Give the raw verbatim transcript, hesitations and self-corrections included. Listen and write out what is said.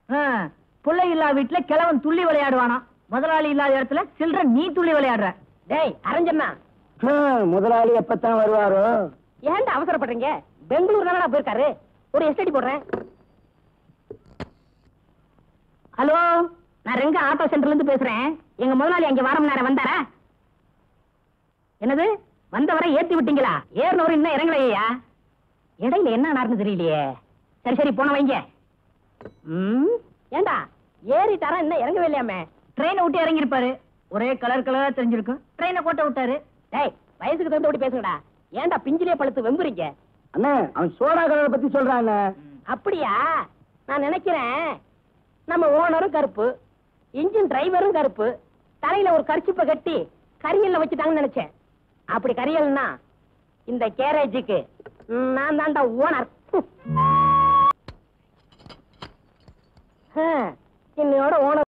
பிள்ளை இல்லா வீட்டுல கிழவன் துள்ளி விளையாடுவானா, முதலாளி இல்லாத இடத்துல சில்ட்ரன் நீ துள்ளி விளையாடுற. டேய் அரஞ்சண்ணா, முதலாளி எப்பத்தான் வருவாரோ? ஏன்டா அவசரப்படுறீங்க? பெங்களூர் தானடா போயிருக்காரு. ஒரு எஸ்டடி போடுறேன். ஹலோ, நான் ரெங்க ஆட்டோ சென்டர்ல இருந்து பேசுறேன். எங்க முதலாளி அங்க வாரம் நேரம் வந்தாரா? என்னது, வந்தவரை ஏத்தி விட்டீங்களா? ஏறினவரு இன்னும் இறங்கலையா? இடையில என்ன நடந்து தெரியலையே. சரி சரி போன வைங்க. ஏண்டா ஏறிட்டாரா இன்னும் இறங்கவே இல்லையாமே? ட்ரெயினை விட்டு இறங்கி இருப்பாரு. ஒரே கலர் கலரா தெரிஞ்சிருக்கும். ட்ரெயினை கோட்டை விட்டாரு. டேய் வயசுக்கு தகுந்த விட்டு பேசுங்கடா. ஏண்டா பிஞ்சிலே பழுத்து வெம்புறீங்க? அண்ணே, அவன் சோடா கலரை பத்தி சொல்றான். அப்படியா? நான் நினைக்கிறேன் நம்ம ஓனரும் கருப்பு, இன்ஜின் டிரைவரும் கருப்பு, தலையில ஒரு கர்ச்சிப்பை கட்டி கரியல்ல வச்சுட்டாங்கன்னு நினைச்சேன். அப்படி கரியல்னா இந்த கேரேஜுக்கு நான் தான்டா ஓனர். இன்னையோட ஓனர்